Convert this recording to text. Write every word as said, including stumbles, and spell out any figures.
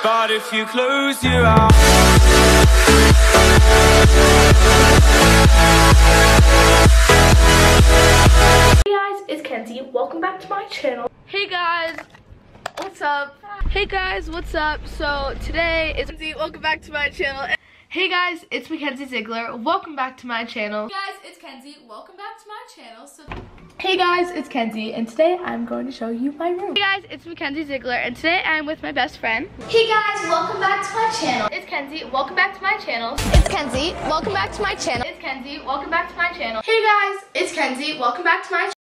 but if you close your eyes. Hey guys, it's Kenzie. Welcome back to my channel. Hey guys, what's up? Hey guys, what's up? So today is Kenzie. Welcome back to my channel. Hey guys, it's Mackenzie Ziegler. Welcome back to my channel. Hey guys, it's Kenzie. Welcome back to my channel. So Hey guys, it's Kenzie, and today I'm going to show you my room. Hey guys, it's Mackenzie Ziegler, and today I'm with my best friend. Hey guys, welcome back to my channel. It's Kenzie. Welcome back to my channel. It's Kenzie. Welcome back to my channel. It's Kenzie. Welcome back to my channel. Hey guys, it's Kenzie. Welcome back to my channel.